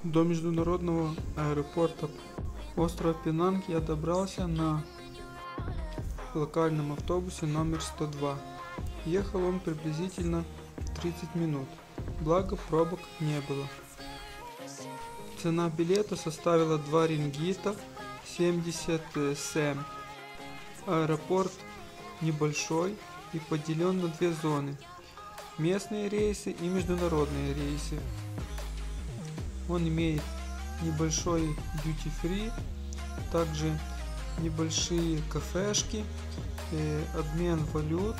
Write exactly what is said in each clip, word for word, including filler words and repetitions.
До международного аэропорта острова Пенанг я добрался на локальном автобусе номер сто два. Ехал он приблизительно тридцать минут, благо пробок не было. Цена билета составила два рингита семьдесят сем. Аэропорт небольшой и поделен на две зоны: местные рейсы и международные рейсы. Он имеет небольшой duty-free, также небольшие кафешки, э, обмен валют,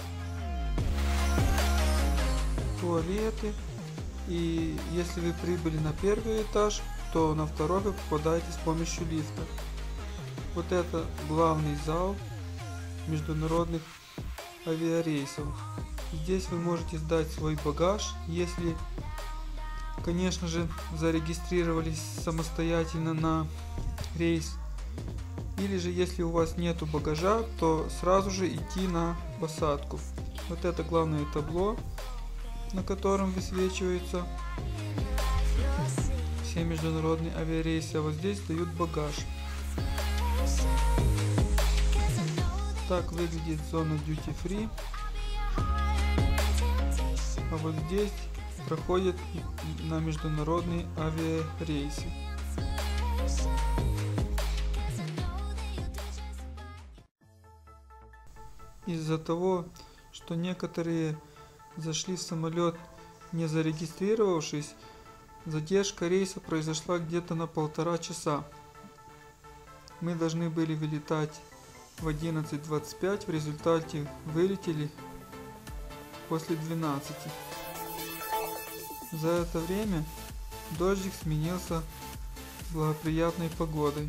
туалеты. И если вы прибыли на первый этаж, то на второй вы попадаете с помощью лифта. Вот это главный зал международных авиарейсов. Здесь вы можете сдать свой багаж, если, конечно же, зарегистрировались самостоятельно на рейс. Или же, если у вас нету багажа, то сразу же идти на посадку. Вот это главное табло, на котором высвечиваются все международные авиарейсы, а вот здесь дают багаж. Так выглядит зона duty free, а вот здесь проходят на международные авиарейсы. Из-за того, что некоторые зашли в самолет не зарегистрировавшись, задержка рейса произошла где-то на полтора часа. Мы должны были вылетать в одиннадцать двадцать пять, в результате вылетели после двенадцати. За это время дождик сменился благоприятной погодой.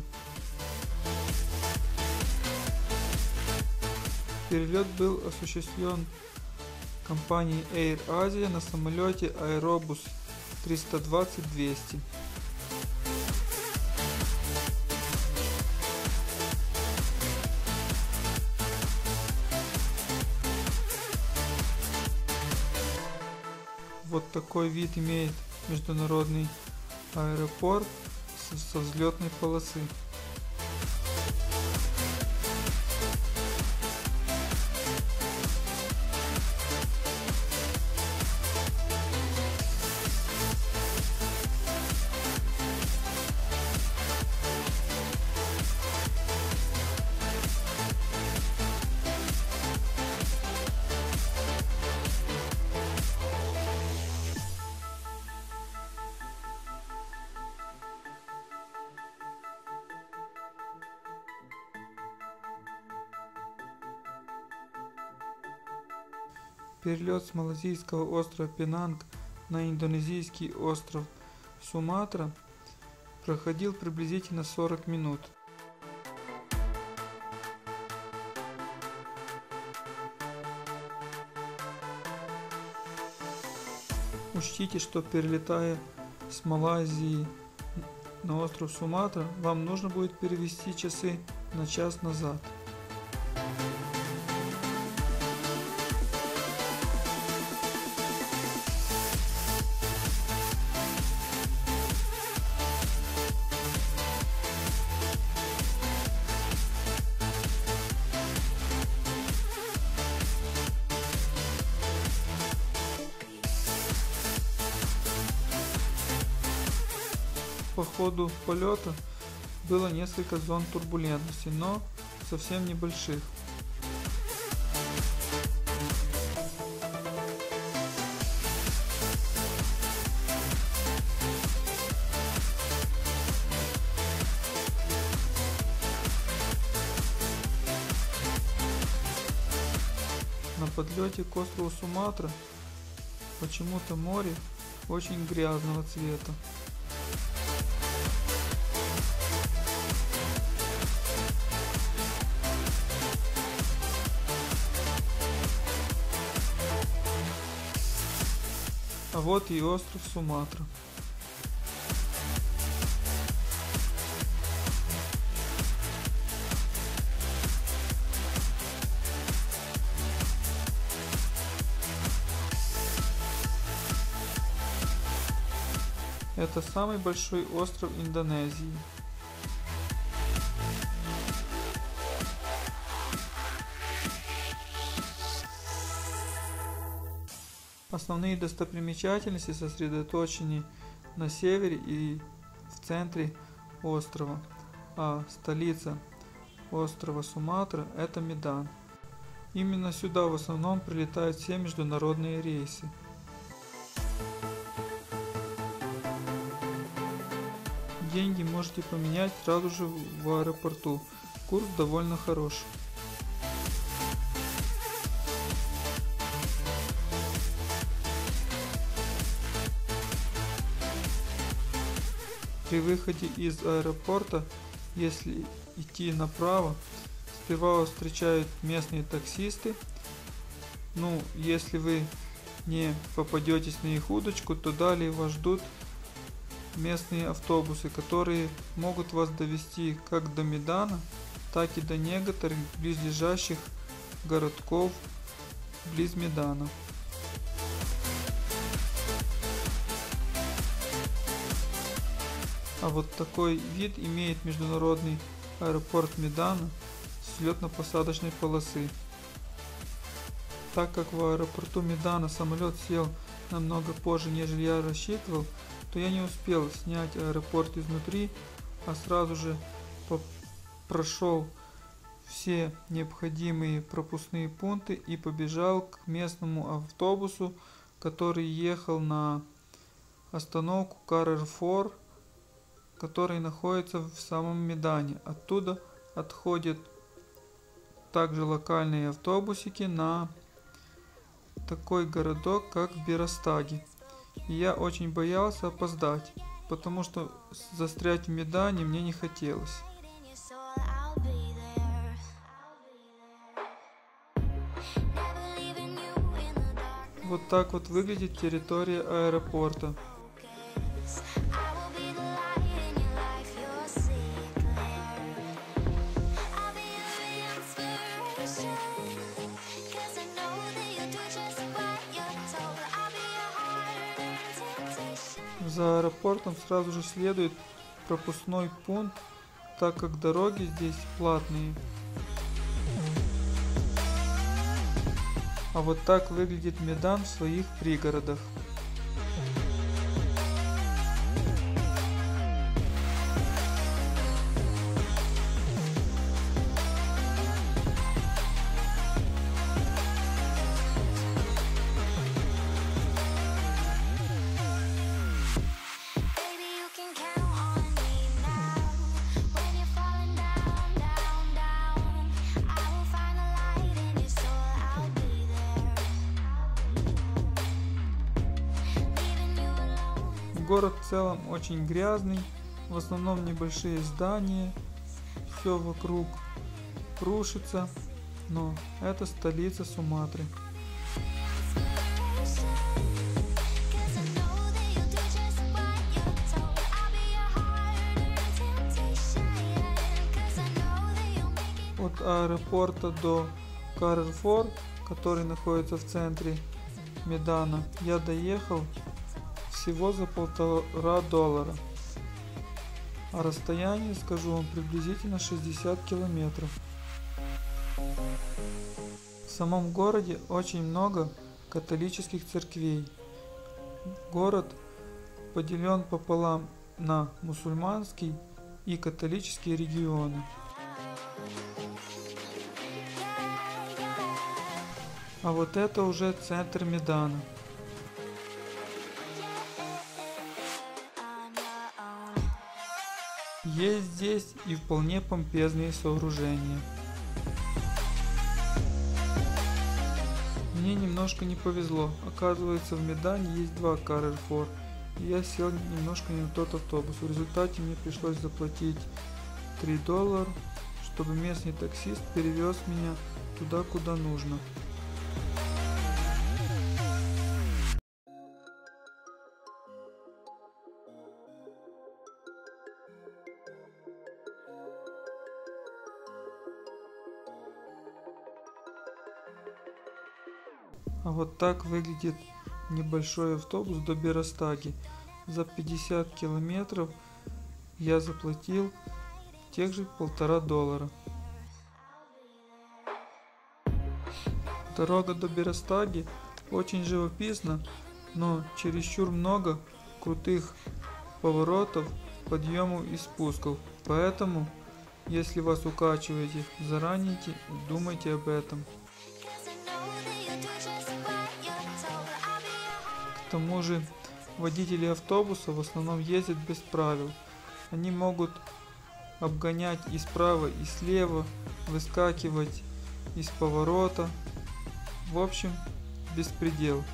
Перелет был осуществлен компанией Air Asia на самолете Airbus триста двадцать двести. Вот такой вид имеет международный аэропорт со взлетной полосы. Перелет с малайзийского острова Пенанг на индонезийский остров Суматра проходил приблизительно сорок минут. Учтите, что перелетая с Малайзии на остров Суматра, вам нужно будет перевести часы на час назад. По ходу полета было несколько зон турбулентности, но совсем небольших. На подлете к острову Суматра почему-то море очень грязного цвета. А вот и остров Суматра. Это самый большой остров Индонезии. Основные достопримечательности сосредоточены на севере и в центре острова, а столица острова Суматра – это Медан. Именно сюда в основном прилетают все международные рейсы. Деньги можете поменять сразу же в аэропорту, курс довольно хороший. При выходе из аэропорта, если идти направо, сперва вас встречают местные таксисты. Ну, если вы не попадетесь на их удочку, то далее вас ждут местные автобусы, которые могут вас довести как до Медана, так и до некоторых близлежащих городков близ Медана. А вот такой вид имеет международный аэропорт Медана с взлетно-посадочной полосы. Так как в аэропорту Медана самолет сел намного позже, нежели я рассчитывал, то я не успел снять аэропорт изнутри, а сразу же прошел все необходимые пропускные пункты и побежал к местному автобусу, который ехал на остановку Каррефор, который находится в самом Медане. Оттуда отходят также локальные автобусики на такой городок, как Бирастаги. И я очень боялся опоздать, потому что застрять в Медане мне не хотелось. Вот так вот выглядит территория аэропорта. За аэропортом сразу же следует пропускной пункт, так как дороги здесь платные. А вот так выглядит Медан в своих пригородах. Город в целом очень грязный, в основном небольшие здания, все вокруг рушится, но это столица Суматры. От аэропорта до Каррефор, который находится в центре Медана, я доехал всего за полтора доллара, а расстояние, скажу вам, приблизительно шестьдесят километров. В самом городе очень много католических церквей. Город поделен пополам на мусульманский и католические регионы. А вот это уже центр Медана. Есть здесь и вполне помпезные сооружения. Мне немножко не повезло. Оказывается, в Медане есть два Каррефор, и я сел немножко не на тот автобус. В результате мне пришлось заплатить три доллара, чтобы местный таксист перевез меня туда, куда нужно. А вот так выглядит небольшой автобус до Бирастаги. за пятьдесят километров я заплатил тех же полтора доллара. Дорога до Берестаги очень живописна, но чересчур много крутых поворотов, подъемов и спусков, поэтому, если вас укачиваете, заранее думайте об этом. К тому же, водители автобуса в основном ездят без правил. Они могут обгонять и справа, и слева, выскакивать из поворота. В общем, беспредел.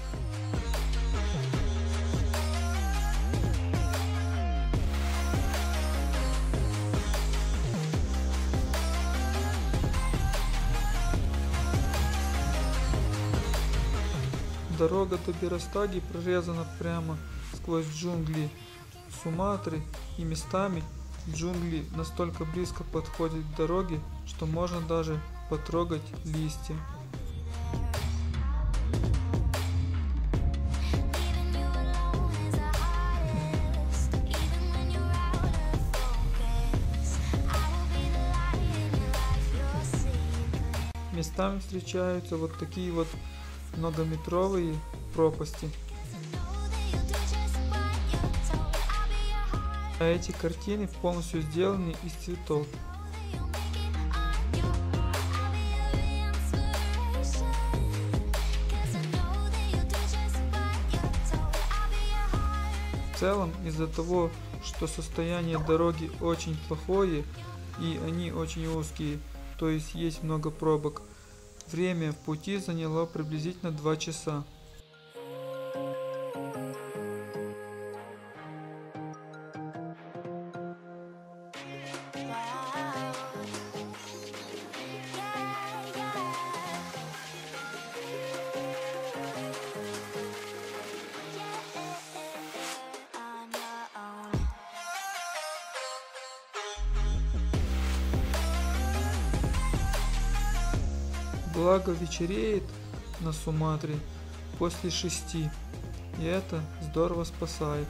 Дорога до Берестаги прорезана прямо сквозь джунгли Суматры, и местами джунгли настолько близко подходят к дороге, что можно даже потрогать листья. Местами встречаются вот такие вот многометровые пропасти. А эти картины полностью сделаны из цветов. В целом, из-за того, что состояние дороги очень плохое и они очень узкие, то есть есть много пробок, время в пути заняло приблизительно два часа. Благо вечереет на Суматре после шести, и это здорово спасает.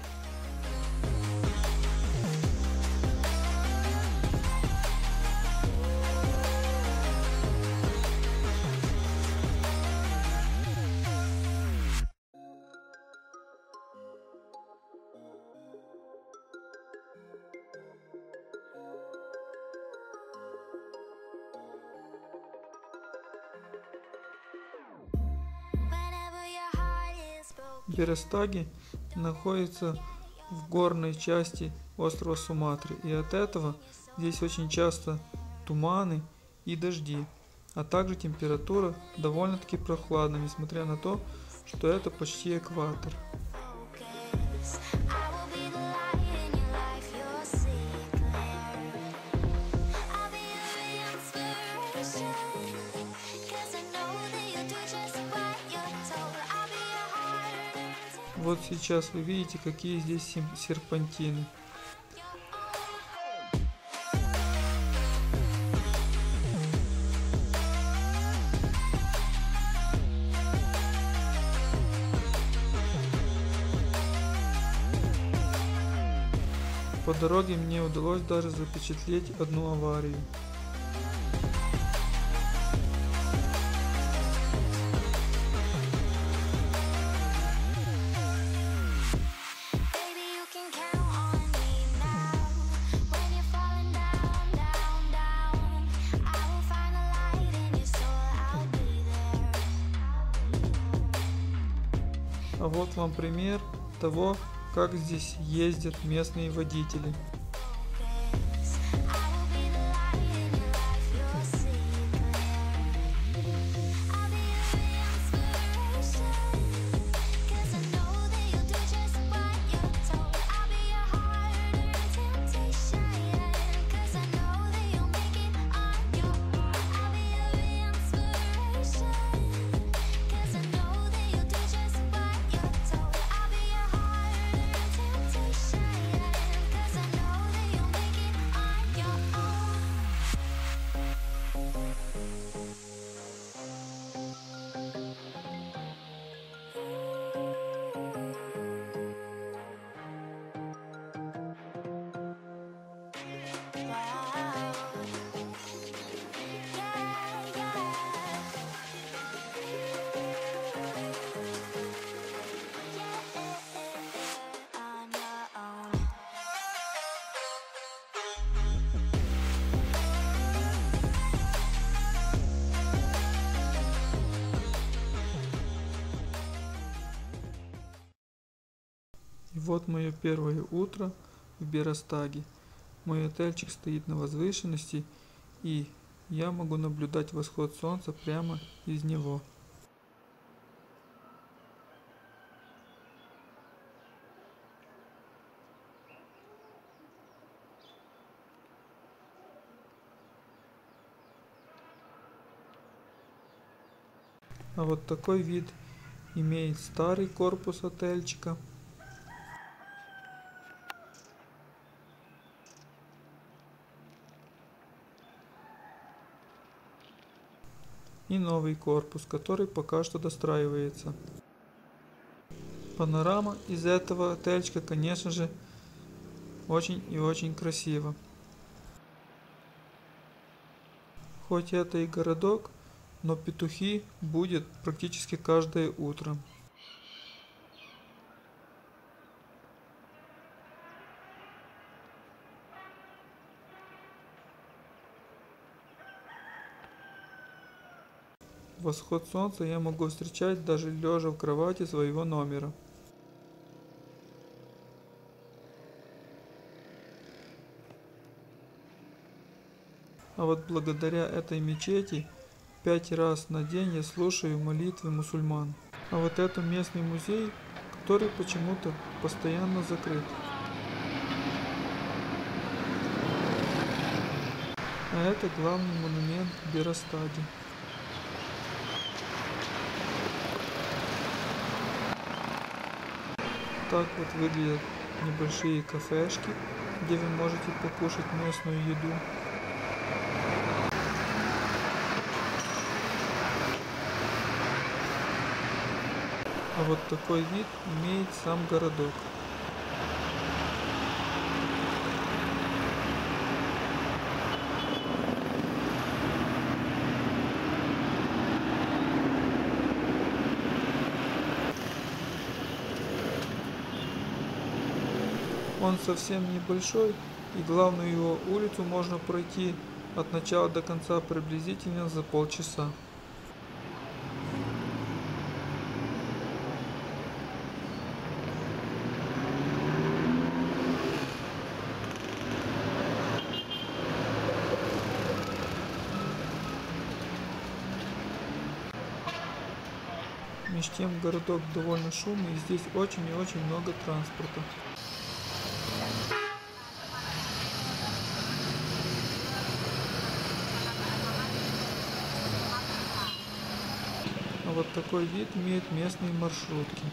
Берестаги находится в горной части острова Суматры, и от этого здесь очень часто туманы и дожди, а также температура довольно-таки прохладная, несмотря на то, что это почти экватор. Вот сейчас вы видите, какие здесь серпантины. По дороге мне удалось даже запечатлеть одну аварию. А вот вам пример того, как здесь ездят местные водители. Cause I know И вот мое первое утро в Беростаге. Мой отельчик стоит на возвышенности, и я могу наблюдать восход солнца прямо из него. А вот такой вид имеет старый корпус отельчика. И новый корпус, который пока что достраивается. Панорама из этого отельчика, конечно же, очень и очень красиво. Хоть это и городок, но петухи будут практически каждое утро. Восход солнца я могу встречать даже лежа в кровати своего номера. А вот благодаря этой мечети пять раз на день я слушаю молитвы мусульман. А вот это местный музей, который почему-то постоянно закрыт. А это главный монумент в Беростаге. Так вот выглядят небольшие кафешки, где вы можете покушать местную еду. А вот такой вид имеет сам городок. Он совсем небольшой, и главную его улицу можно пройти от начала до конца приблизительно за полчаса. Меж тем городок довольно шумный, и здесь очень и очень много транспорта. А вот такой вид имеют местные маршрутки.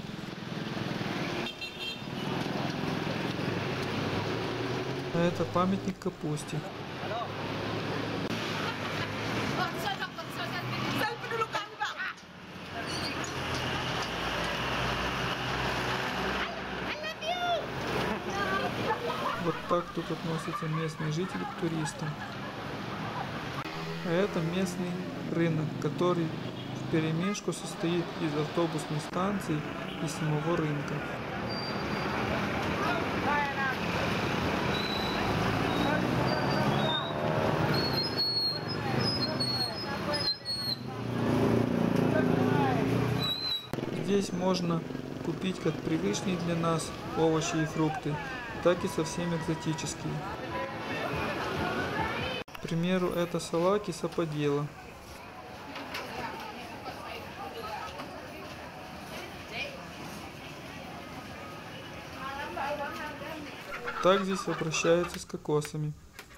А это памятник капусте. Вот так тут относятся местные жители к туристам. А это местный рынок, который вперемешку состоит из автобусной станции и самого рынка. Здесь можно купить как привычные для нас овощи и фрукты, так и совсем экзотические. К примеру, это салаки саподела. Так здесь обращаются с кокосами.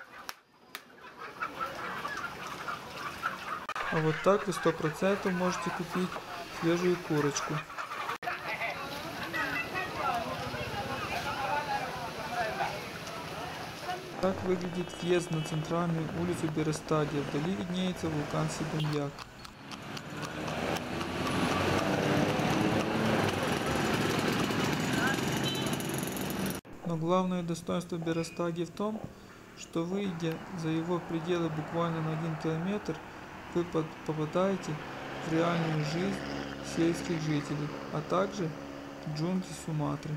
А вот так вы сто процентов можете купить свежую курочку. Так выглядит въезд на центральную улицу Беростаге. Вдали виднеется вулкан Сибаньяк. Но главное достоинство Беростаги в том, что выйдя за его пределы буквально на один километр, вы попадаете в реальную жизнь сельских жителей, а также джунгли Суматры.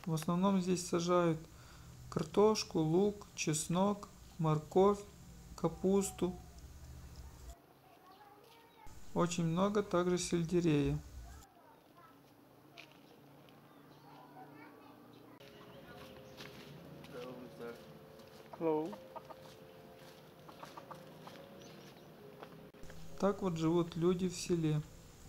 В основном здесь сажают картошку, лук, чеснок, морковь, капусту. Очень много также сельдерея. Так вот живут люди в селе.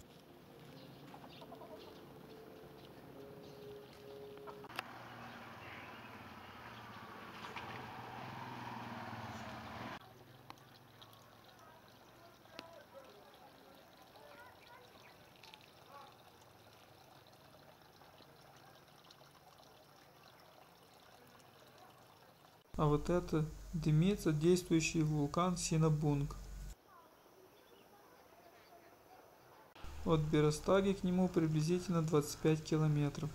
А вот это дымится действующий вулкан Синабунг. От Беростаги к нему приблизительно двадцать пять километров.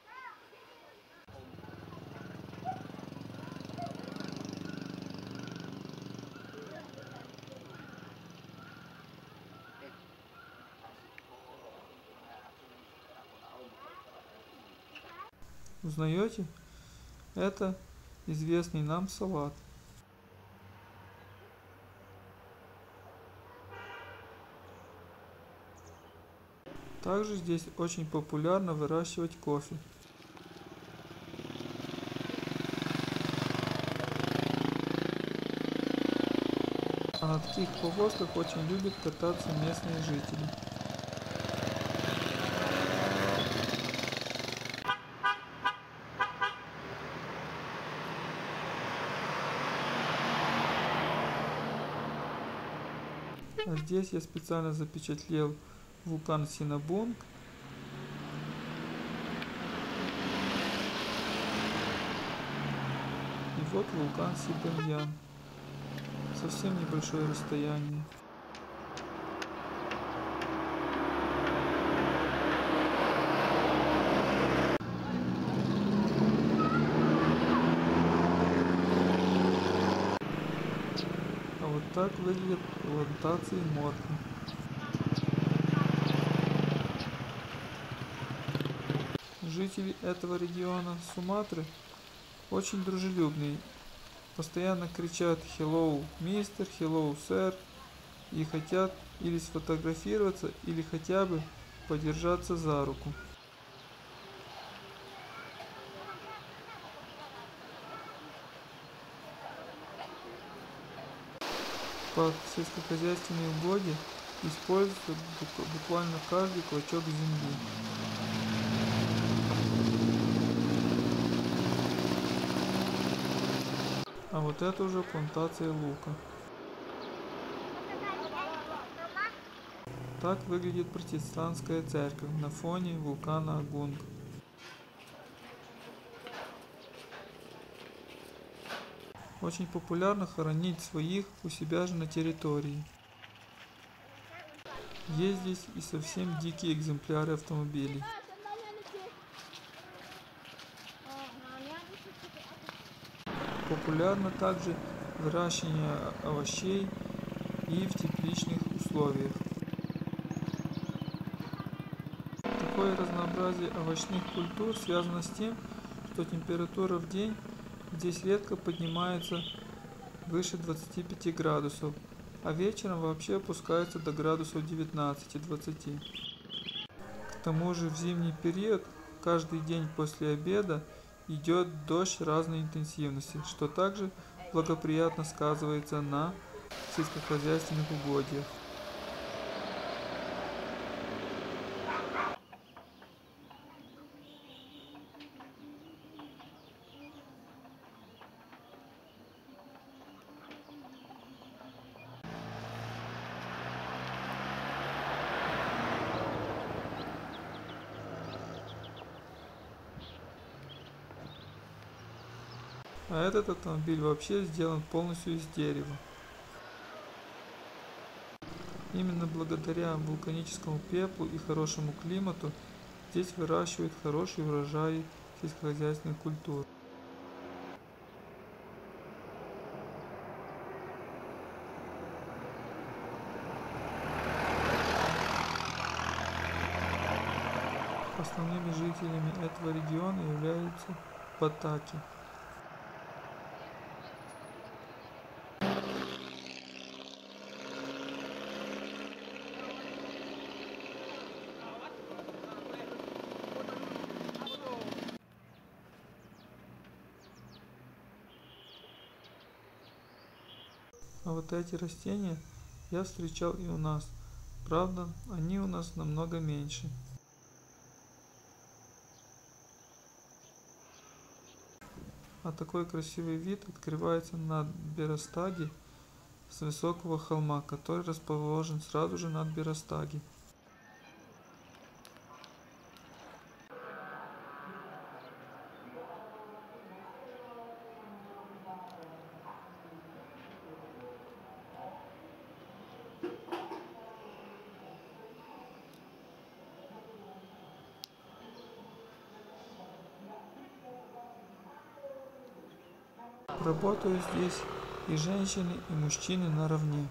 Узнаете? Это известный нам салат. Также здесь очень популярно выращивать кофе. А на таких повозках очень любят кататься местные жители. А здесь я специально запечатлел вулкан Синабунг. И вот вулкан Сибаньян. Совсем небольшое расстояние. А вот так выглядят плантации моркви. Жители этого региона Суматры очень дружелюбные, постоянно кричат «Hello, мистер», «Hello, сэр» и хотят или сфотографироваться, или хотя бы подержаться за руку. Под сельскохозяйственные угодья используется буквально каждый клочок земли. А вот это уже плантация лука. Так выглядит протестантская церковь на фоне вулкана Агунг. Очень популярно хоронить своих у себя же на территории. Есть здесь и совсем дикие экземпляры автомобилей. Популярно также выращивание овощей и в тепличных условиях. Такое разнообразие овощных культур связано с тем, что температура в день здесь редко поднимается выше двадцати пяти градусов, а вечером вообще опускается до градусов девятнадцати-двадцати. К тому же в зимний период каждый день после обеда идет дождь разной интенсивности, что также благоприятно сказывается на сельскохозяйственных угодьях. А этот автомобиль вообще сделан полностью из дерева. Именно благодаря вулканическому пеплу и хорошему климату здесь выращивают хороший урожай сельскохозяйственных культур. Основными жителями этого региона являются батаки. А вот эти растения я встречал и у нас. Правда, они у нас намного меньше. А такой красивый вид открывается над Беростаги с высокого холма, который расположен сразу же над Беростаги. Работают здесь и женщины, и мужчины наравне.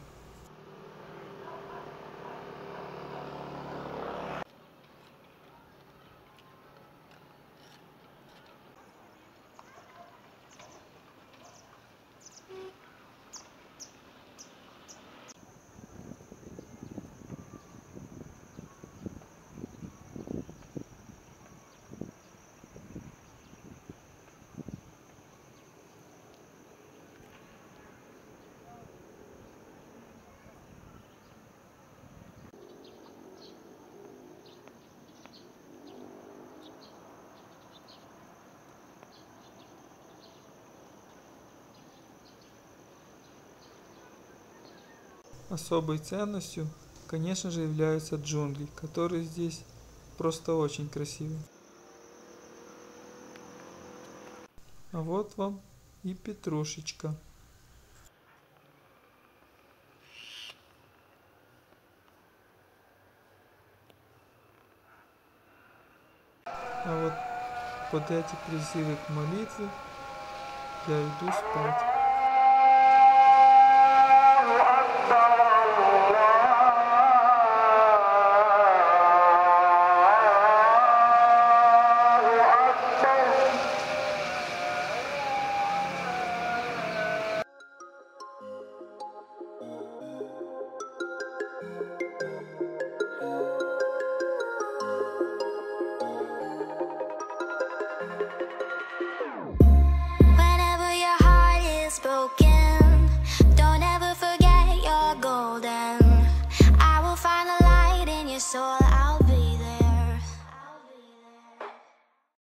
Особой ценностью, конечно же, являются джунгли, которые здесь просто очень красивые. А вот вам и петрушечка. А вот под эти призывы к молитве я иду спать. So